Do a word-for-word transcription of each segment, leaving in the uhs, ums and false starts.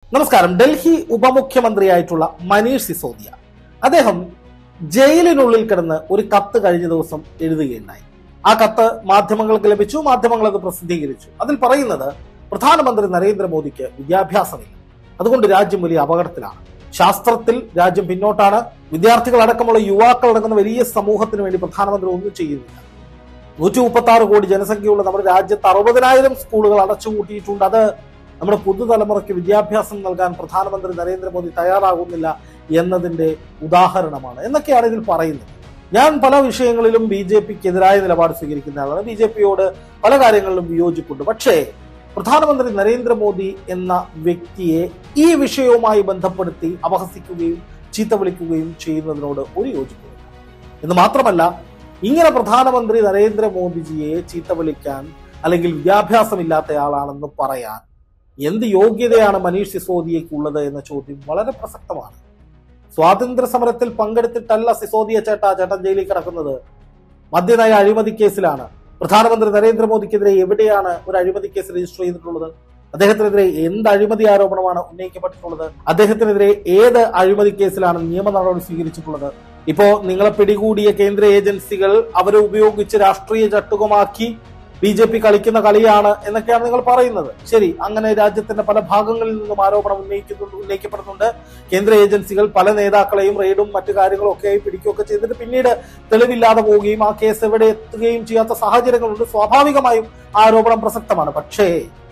നമസ്കാരം. ഡൽഹി ഉപമുഖ്യമന്ത്രിയായിട്ടുള്ള മനീഷ് സിസോദിയ അദ്ദേഹം ജയിലിനുള്ളിൽ കിടന്ന് ഒരു കത്ത് കഴിഞ്ഞ ദിവസം എഴുതുകയുണ്ടായി. ആ കത്ത് മാധ്യമങ്ങൾക്ക് ലഭിച്ചു. മാധ്യമങ്ങൾ അത് പ്രസിദ്ധീകരിച്ചു. അതിൽ പറയുന്നത് പ്രധാനമന്ത്രി നരേന്ദ്രമോദിക്ക് വിദ്യാഭ്യാസമില്ല, അതുകൊണ്ട് രാജ്യം വലിയ അപകടത്തിലാണ്. ശാസ്ത്രത്തിൽ രാജ്യം പിന്നോട്ടാണ്. വിദ്യാർത്ഥികൾ അടക്കമുള്ള യുവാക്കൾ അടങ്ങുന്ന വലിയ സമൂഹത്തിന് വേണ്ടി പ്രധാനമന്ത്രി ഒന്നും ചെയ്യുന്നില്ല. നൂറ്റി മുപ്പത്തി ആറ് കോടി ജനസംഖ്യയുള്ള നമ്മുടെ രാജ്യത്ത് അറുപതിനായിരം സ്കൂളുകൾ അടച്ചുപൂട്ടിയിട്ടുണ്ട്. അത് നമ്മുടെ പുതുതലമുറയ്ക്ക് വിദ്യാഭ്യാസം നൽകാൻ പ്രധാനമന്ത്രി നരേന്ദ്രമോദി തയ്യാറാകുന്നില്ല എന്നതിന്റെ ഉദാഹരണമാണ് എന്നൊക്കെയാണ് ഇതിൽ പറയുന്നത്. ഞാൻ പല വിഷയങ്ങളിലും ബി ജെ പിക്ക് എതിരായ നിലപാട് സ്വീകരിക്കുന്ന ആളാണ്. ബി ജെ പിയോട് പല കാര്യങ്ങളിലും വിയോജിപ്പുണ്ട്. പക്ഷേ പ്രധാനമന്ത്രി നരേന്ദ്രമോദി എന്ന വ്യക്തിയെ ഈ വിഷയവുമായി ബന്ധപ്പെടുത്തി അപഹസിക്കുകയും ചീത്ത വിളിക്കുകയും ചെയ്യുന്നതിനോട് ഒരു യോജിപ്പില്ല. എന്ന് മാത്രമല്ല, ഇങ്ങനെ പ്രധാനമന്ത്രി നരേന്ദ്രമോദിജിയെ ചീത്ത വിളിക്കാൻ അല്ലെങ്കിൽ വിദ്യാഭ്യാസമില്ലാത്തയാളാണെന്ന് പറയാൻ എന്ത് യോഗ്യതയാണ് മനീഷ് സിസോദിയയ്ക്കുള്ളത് എന്ന ചോദ്യം വളരെ പ്രസക്തമാണ്. സ്വാതന്ത്ര്യ സമരത്തിൽ പങ്കെടുത്തിട്ടല്ല സിസോദിയ ചേട്ടാ ചേട്ടൻ ജയിലിൽ കിടക്കുന്നത്. മദ്യനയ അഴിമതി കേസിലാണ്. പ്രധാനമന്ത്രി നരേന്ദ്രമോദിക്കെതിരെ എവിടെയാണ് ഒരു അഴിമതി കേസ് രജിസ്റ്റർ ചെയ്തിട്ടുള്ളത്? അദ്ദേഹത്തിനെതിരെ എന്ത് അഴിമതി ആരോപണമാണ് ഉന്നയിക്കപ്പെട്ടിട്ടുള്ളത്? അദ്ദേഹത്തിനെതിരെ ഏത് അഴിമതി കേസിലാണ് നിയമ നടപടി സ്വീകരിച്ചിട്ടുള്ളത്? ഇപ്പോ നിങ്ങളെ പിടികൂടിയ കേന്ദ്ര ഏജൻസികൾ അവരെ ഉപയോഗിച്ച് രാഷ്ട്രീയ ചട്ടുകമാക്കി ബി ജെ പി കളിക്കുന്ന കളിയാണ് എന്നൊക്കെയാണ് നിങ്ങൾ പറയുന്നത്. ശരി, അങ്ങനെ രാജ്യത്തിന്റെ പല ഭാഗങ്ങളിൽ നിന്നും ആരോപണം ഉന്നയിക്കുന്നുണ്ട് ഉന്നയിക്കപ്പെടുന്നുണ്ട്. കേന്ദ്ര ഏജൻസികൾ പല നേതാക്കളെയും റെയ്ഡും മറ്റു കാര്യങ്ങളും ഒക്കെ പിടിക്കുകയൊക്കെ ചെയ്തിട്ട് പിന്നീട് തെളിവില്ലാതെ പോവുകയും ആ കേസ് എവിടെ എത്തുകയും ചെയ്യാത്ത സാഹചര്യങ്ങളുണ്ട്. സ്വാഭാവികമായും ആരോപണം പ്രസക്തമാണ്. പക്ഷേ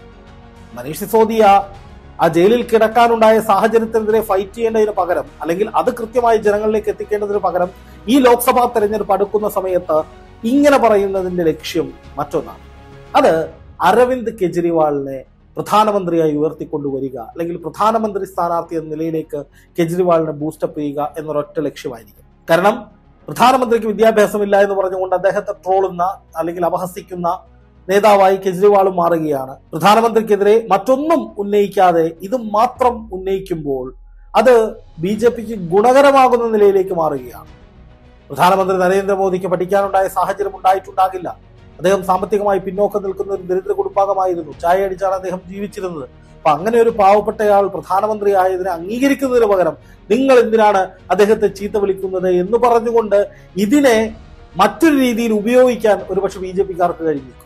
മനീഷ് സിസോദിയ ആ ജയിലിൽ കിടക്കാനുണ്ടായ സാഹചര്യത്തിനെതിരെ ഫൈറ്റ് ചെയ്യേണ്ടതിന് പകരം, അല്ലെങ്കിൽ അത് കൃത്യമായി ജനങ്ങളിലേക്ക് എത്തിക്കേണ്ടതിന് പകരം, ഈ ലോക്സഭാ തെരഞ്ഞെടുപ്പ് അടുക്കുന്ന സമയത്ത് ഇങ്ങനെ പറയുന്നതിന്റെ ലക്ഷ്യം മറ്റൊന്നാണ്. അത് അരവിന്ദ് കെജ്രിവാളിനെ പ്രധാനമന്ത്രിയായി ഉയർത്തിക്കൊണ്ടുവരിക, അല്ലെങ്കിൽ പ്രധാനമന്ത്രി സ്ഥാനാർത്ഥി എന്ന നിലയിലേക്ക് കെജ്രിവാളിനെ ബൂസ്റ്റപ്പ് ചെയ്യുക എന്നൊരൊറ്റ ലക്ഷ്യമായിരിക്കും. കാരണം പ്രധാനമന്ത്രിക്ക് വിദ്യാഭ്യാസമില്ല എന്ന് പറഞ്ഞുകൊണ്ട് അദ്ദേഹത്തെ ട്രോളുന്ന അല്ലെങ്കിൽ അപഹസിക്കുന്ന നേതാവായി കെജ്രിവാളും മാറുകയാണ്. പ്രധാനമന്ത്രിക്കെതിരെ മറ്റൊന്നും ഉന്നയിക്കാതെ ഇത് മാത്രം ഉന്നയിക്കുമ്പോൾ അത് ബി ജെ പിക്ക് ഗുണകരമാകുന്ന നിലയിലേക്ക് മാറുകയാണ്. പ്രധാനമന്ത്രി നരേന്ദ്രമോദിക്ക് പഠിക്കാനുണ്ടായ സാഹചര്യം ഉണ്ടായിട്ടുണ്ടാകില്ല. അദ്ദേഹം സാമ്പത്തികമായി പിന്നോക്കം നിൽക്കുന്ന ഒരു ദരിദ്ര കുടുംബാംഗമായിരുന്നു. ചായ അടിച്ചാണ് അദ്ദേഹം ജീവിച്ചിരുന്നത്. അപ്പൊ അങ്ങനെ ഒരു പാവപ്പെട്ടയാൾ പ്രധാനമന്ത്രി ആയതിനെ അംഗീകരിക്കുന്നതിന് പകരം നിങ്ങൾ എന്തിനാണ് അദ്ദേഹത്തെ ചീത്ത വിളിക്കുന്നത് എന്ന് പറഞ്ഞുകൊണ്ട് ഇതിനെ മറ്റൊരു രീതിയിൽ ഉപയോഗിക്കാൻ ഒരുപക്ഷെ ബി ജെ പിക്കാർക്ക് കഴിഞ്ഞേക്കും.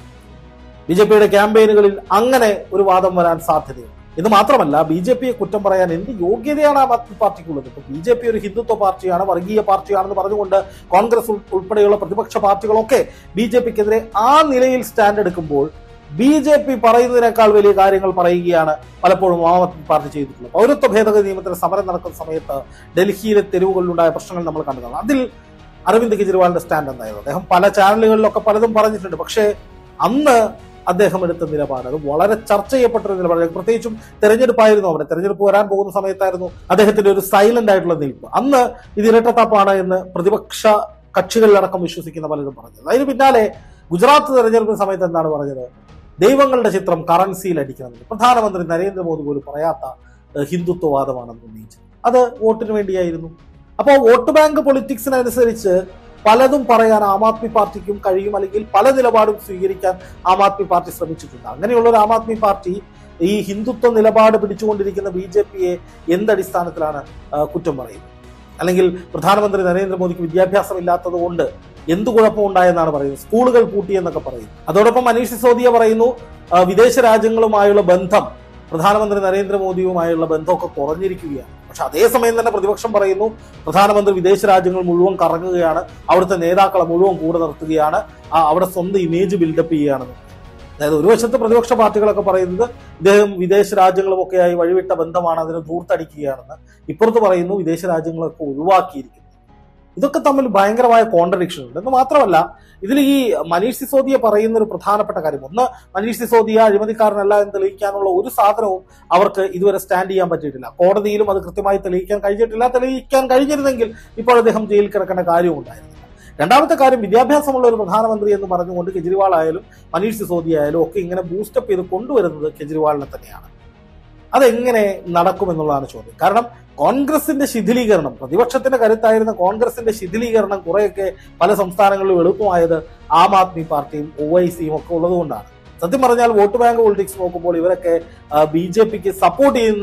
ബി ജെ പിയുടെ ക്യാമ്പയിനുകളിൽ അങ്ങനെ ഒരു വാദം വരാൻ സാധ്യതയുണ്ട്. ഇത് മാത്രമല്ല, ബി ജെ പിയെ കുറ്റം പറയാൻ എന്ത് യോഗ്യതയാണ് ആം ആദ്മി പാർട്ടിക്കുള്ളത്? ഇപ്പൊ ബി ജെ പി ഒരു ഹിന്ദുത്വ പാർട്ടിയാണ്, വർഗീയ പാർട്ടിയാണെന്ന് പറഞ്ഞുകൊണ്ട് കോൺഗ്രസ് ഉൾപ്പെടെയുള്ള പ്രതിപക്ഷ പാർട്ടികളൊക്കെ ബി ജെ പിക്കെതിരെ ആ നിലയിൽ സ്റ്റാൻഡ് എടുക്കുമ്പോൾ ബി ജെ പി പറയുന്നതിനേക്കാൾ വലിയ കാര്യങ്ങൾ പറയുകയാണ് പലപ്പോഴും ആം ആദ്മി പാർട്ടി ചെയ്തിട്ടുള്ളത്. പൗരത്വ ഭേദഗതി നിയമത്തിന് സമരം നടക്കുന്ന സമയത്ത് ഡൽഹിയിലെ തെരുവുകളിലുണ്ടായ പ്രശ്നങ്ങൾ നമ്മൾ കണ്ടതാണ്. അതിൽ അരവിന്ദ് കെജ്രിവാളിന്റെ സ്റ്റാൻഡ് എന്തായിരുന്നു? അദ്ദേഹം പല ചാനലുകളിലൊക്കെ പലതും പറഞ്ഞിട്ടുണ്ട്. പക്ഷേ അന്ന് അദ്ദേഹം എടുത്ത നിലപാട് അത് വളരെ ചർച്ച ചെയ്യപ്പെട്ടൊരു നിലപാട്. പ്രത്യേകിച്ചും തെരഞ്ഞെടുപ്പായിരുന്നു അവിടെ. തെരഞ്ഞെടുപ്പ് വരാൻ പോകുന്ന സമയത്തായിരുന്നു അദ്ദേഹത്തിന്റെ ഒരു സൈലന്റ് ആയിട്ടുള്ള നിൽപ്പ്. അന്ന് ഇത് ഇരട്ടത്താപ്പാണ് എന്ന് പ്രതിപക്ഷ കക്ഷികളിലടക്കം വിശ്വസിക്കുന്ന പലരും പറഞ്ഞത്. അതിന് പിന്നാലെ ഗുജറാത്ത് തെരഞ്ഞെടുപ്പിന് സമയത്ത് എന്താണ് പറഞ്ഞത്? ദൈവങ്ങളുടെ ചിത്രം കറൻസിയിൽ അടിക്കണമെന്ന് പ്രധാനമന്ത്രി നരേന്ദ്രമോദി പോലും പറയാത്ത ഹിന്ദുത്വവാദമാണെന്ന് ഉന്നയിച്ചത്. അത് വോട്ടിന് വേണ്ടിയായിരുന്നു. അപ്പോൾ വോട്ട് ബാങ്ക് പൊളിറ്റിക്സിനനുസരിച്ച് പലതും പറയാൻ ആം ആദ്മി പാർട്ടിക്കും കഴിയും, അല്ലെങ്കിൽ പല നിലപാടും സ്വീകരിക്കാൻ ആം ആദ്മി പാർട്ടി ശ്രമിച്ചിട്ടുണ്ട്. അങ്ങനെയുള്ള ഒരു ആം ആദ്മി പാർട്ടി ഈ ഹിന്ദുത്വ നിലപാട് പിടിച്ചുകൊണ്ടിരിക്കുന്ന ബി ജെ പിയെ എന്തടിസ്ഥാനത്തിലാണ് കുറ്റം പറയുന്നത്? അല്ലെങ്കിൽ പ്രധാനമന്ത്രി നരേന്ദ്രമോദിക്ക് വിദ്യാഭ്യാസം ഇല്ലാത്തത് കൊണ്ട് എന്ത് കുഴപ്പമുണ്ടായെന്നാണ് പറയുന്നത്? സ്കൂളുകൾ പൂട്ടി എന്നൊക്കെ പറയുന്നു. അതോടൊപ്പം മനീഷ് സിസോദിയ പറയുന്നു വിദേശ രാജ്യങ്ങളുമായുള്ള ബന്ധം, പ്രധാനമന്ത്രി നരേന്ദ്രമോദിയുമായുള്ള ബന്ധമൊക്കെ കുറഞ്ഞിരിക്കുകയാണ്. പക്ഷെ അതേസമയം തന്നെ പ്രതിപക്ഷം പറയുന്നു പ്രധാനമന്ത്രി വിദേശ രാജ്യങ്ങൾ മുഴുവൻ കറങ്ങുകയാണ്, അവിടുത്തെ നേതാക്കളെ മുഴുവൻ കൂടെ നിർത്തുകയാണ്, അവിടെ സ്വന്തം ഇമേജ് ബിൽഡപ്പ് ചെയ്യുകയാണെന്ന്. അതായത് ഒരു വശത്ത് പ്രതിപക്ഷ പാർട്ടികളൊക്കെ പറയുന്നത് ഇദ്ദേഹം വിദേശ രാജ്യങ്ങളുമൊക്കെയായി വഴിവിട്ട ബന്ധമാണ്, അതിനെ ധൂർത്തടിക്കുകയാണെന്ന്. ഇപ്പുറത്ത് പറയുന്നു വിദേശ രാജ്യങ്ങളൊക്കെ ഒഴിവാക്കിയിരിക്കുന്നു. ഇതൊക്കെ തമ്മിൽ ഭയങ്കരമായ കോൺട്രഡിക്ഷൻ ഉണ്ട്. എന്ന് മാത്രമല്ല, ഇതിൽ ഈ മനീഷ് സിസോദിയ പറയുന്ന ഒരു പ്രധാനപ്പെട്ട കാര്യം, ഒന്ന്, മനീഷ് സിസോദിയ അഴിമതിക്കാരനല്ല എന്ന് തെളിയിക്കാനുള്ള ഒരു സാധനവും അവർക്ക് ഇതുവരെ സ്റ്റാൻഡ് ചെയ്യാൻ പറ്റിയിട്ടില്ല. കോടതിയിലും അത് കൃത്യമായി തെളിയിക്കാൻ കഴിഞ്ഞിട്ടില്ല. തെളിയിക്കാൻ കഴിഞ്ഞിരുന്നെങ്കിൽ ഇപ്പോൾ അദ്ദേഹം ജയിലിൽ കിടക്കേണ്ട കാര്യവും ഉണ്ടായിരുന്നില്ല. രണ്ടാമത്തെ കാര്യം, വിദ്യാഭ്യാസമുള്ള ഒരു പ്രധാനമന്ത്രി എന്ന് പറഞ്ഞുകൊണ്ട് കെജ്രിവാൾ ആയാലും മനീഷ് സിസോദിയ ആയാലും ഒക്കെ ഇങ്ങനെ ബൂസ്റ്റപ്പ് ചെയ്ത് കൊണ്ടുവരുന്നത് കെജ്രിവാളിനെ തന്നെയാണ്. അതെങ്ങനെ നടക്കുമെന്നുള്ളതാണ് ചോദ്യം. കാരണം കോൺഗ്രസിന്റെ ശിഥിലീകരണം, പ്രതിപക്ഷത്തിന്റെ കരുത്തായിരുന്ന കോൺഗ്രസിന്റെ ശിഥിലീകരണം കുറെയൊക്കെ പല സംസ്ഥാനങ്ങളിലും എളുപ്പമായത് ആം ആദ്മി പാർട്ടിയും ഒ ഐ സിയും ഒക്കെ ഉള്ളതുകൊണ്ടാണ്. സത്യം പറഞ്ഞാൽ വോട്ട് ബാങ്ക് പൊളിറ്റിക്സ് നോക്കുമ്പോൾ ഇവരൊക്കെ ബി ജെ പിക്ക് സപ്പോർട്ട് ചെയ്യുന്ന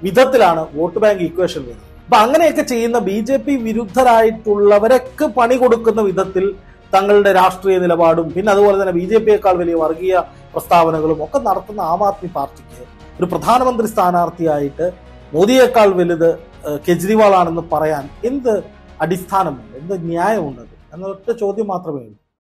വിധത്തിലാണ് വോട്ട് ബാങ്ക് ഇക്വേഷൻ വരുന്നത്. അപ്പൊ അങ്ങനെയൊക്കെ ചെയ്യുന്ന ബി ജെ പി വിരുദ്ധരായിട്ടുള്ളവരൊക്കെ പണി കൊടുക്കുന്ന വിധത്തിൽ തങ്ങളുടെ രാഷ്ട്രീയ നിലപാടും പിന്നെ അതുപോലെ തന്നെ ബി ജെ പിയേക്കാൾ വലിയ വർഗീയ പ്രസ്താവനകളും ഒക്കെ നടത്തുന്ന ആം ആദ്മി പാർട്ടിക്ക് ഒരു പ്രധാനമന്ത്രി സ്ഥാനാർത്ഥിയായിട്ട് മോദിയേക്കാൾ വലുത് കെജ്രിവാൾ ആണെന്ന് പറയാൻ എന്ത് അടിസ്ഥാനമുണ്ട്, എന്ത് ന്യായമുണ്ട് എന്നൊറ്റ ചോദ്യം മാത്രമേ ഉള്ളൂ.